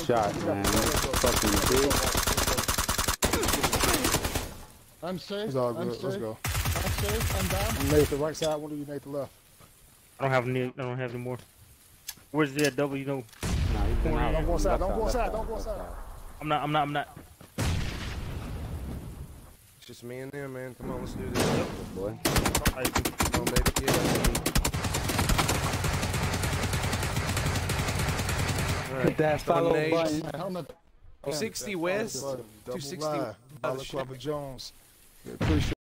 shot, man. Fucking bitch. I'm safe. It's all good. Let's go. I'm safe. I'm down. I'm Nate the right side. One of you Nate the left. I don't have any. I don't have any more. Where's that double? You know. Nah, he's been out. Don't go inside. Don't go Left inside. side, Don't go left inside. side. I'm not. It's just me and them, man. Come on, let's do this. Good boy. Come on, baby. Yeah. Hit that follow button. Helmet. 60 West. 260. Balaclava Jones. Appreciate